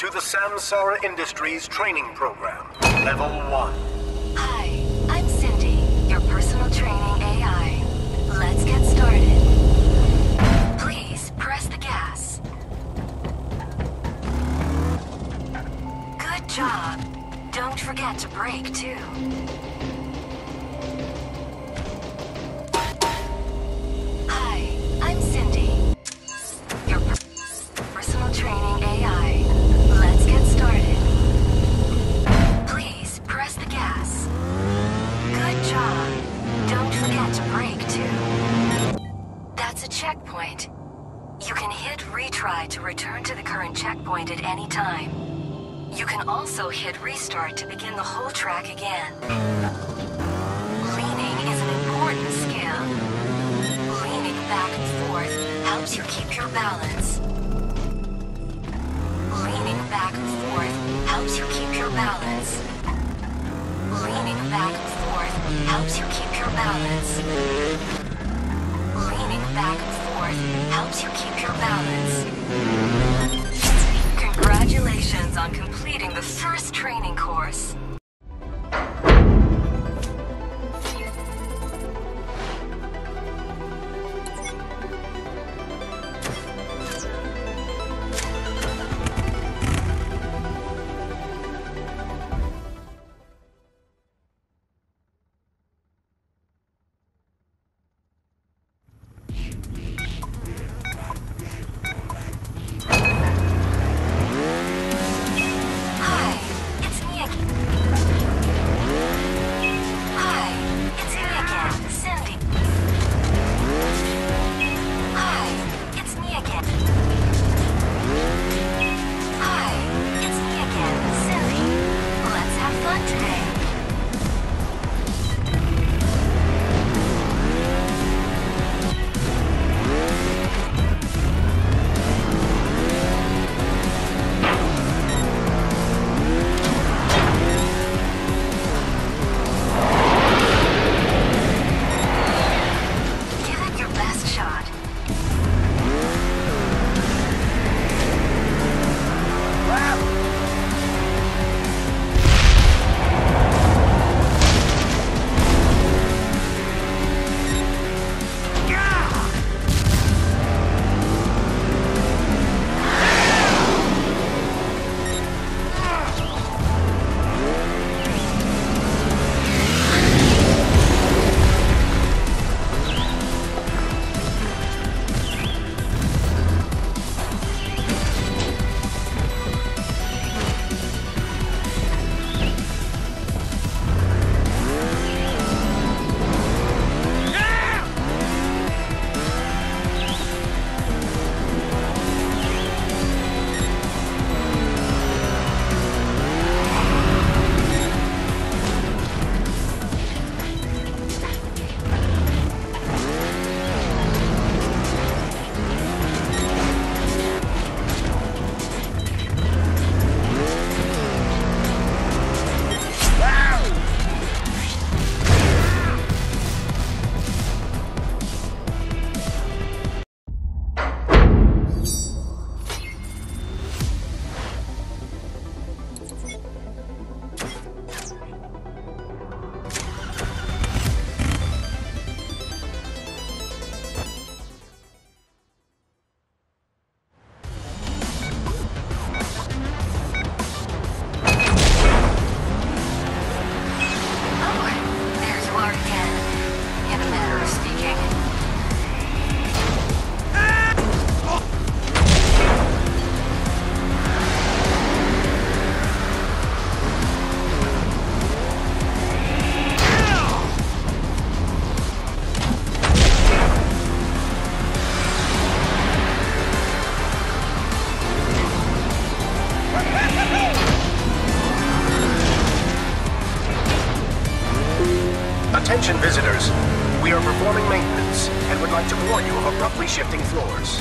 to the Samsara Industries training program. Level 1. Hi, I'm Cindy, your personal training AI. Let's get started. Please press the gas. Good job. Don't forget to brake, too. Hi, I'm Cindy, your personal training AI. Let's get started. Please press the gas. Good job. Don't forget to brake, too. That's a checkpoint. You can hit retry to return to the current checkpoint at any time. You can also hit restart to begin the whole track again. Leaning is an important skill. Leaning back and forth helps you keep your balance. Leaning back and forth helps you keep your balance. Leaning back and forth helps you keep your balance. Leaning back and forth helps you keep your balance. Congratulations on completing the first training course. Attention visitors, we are performing maintenance and would like to warn you of abruptly shifting floors.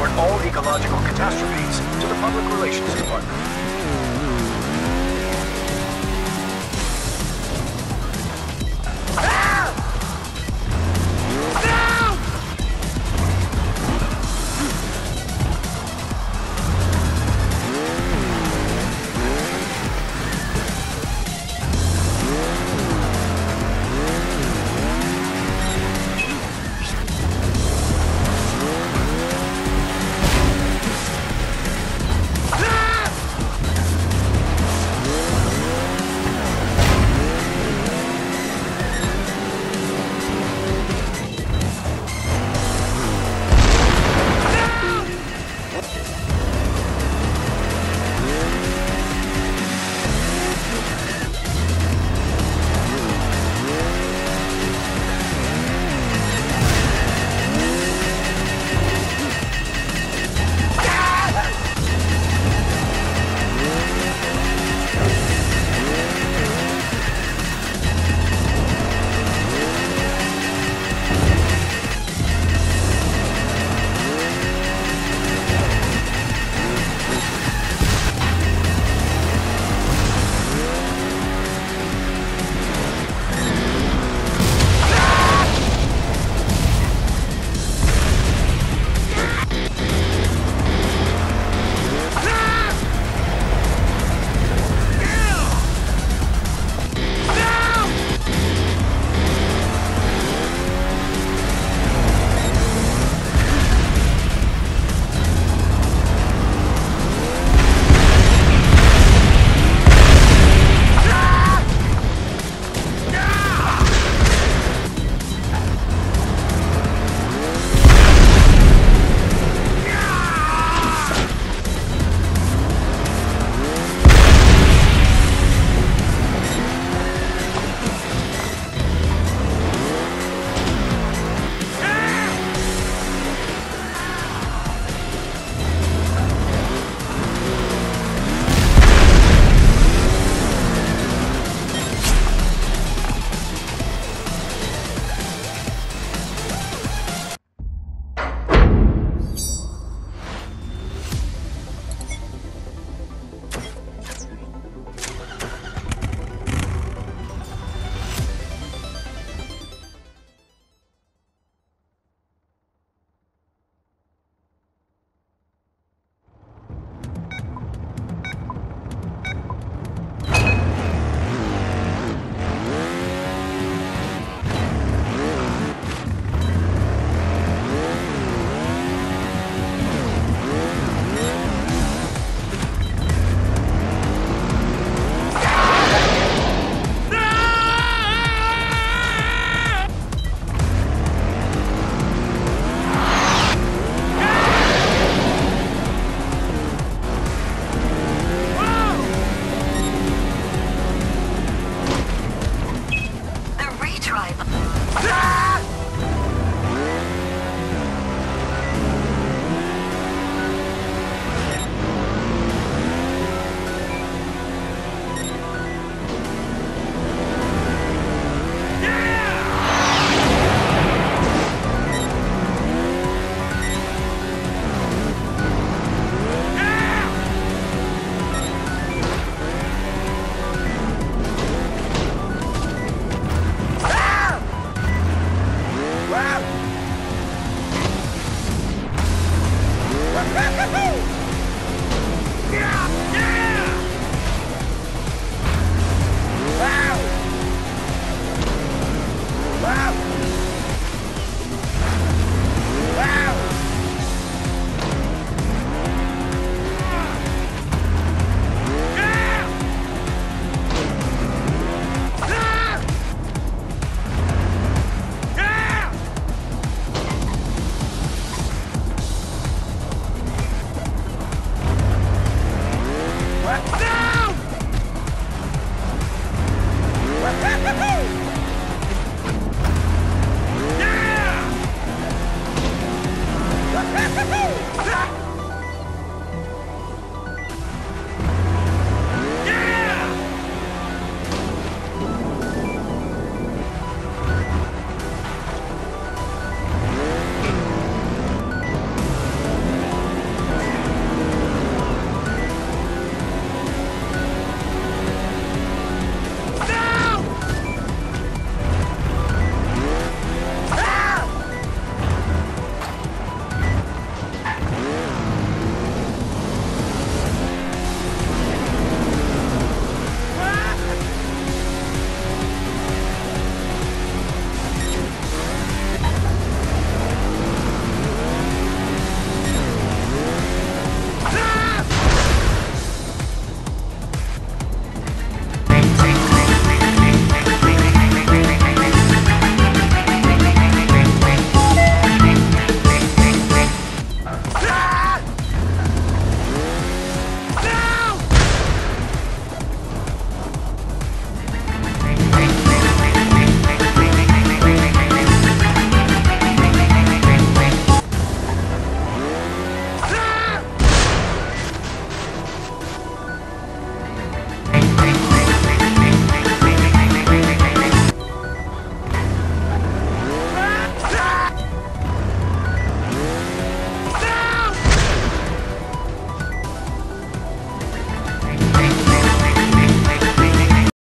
report all ecological catastrophes to the Public Relations Department.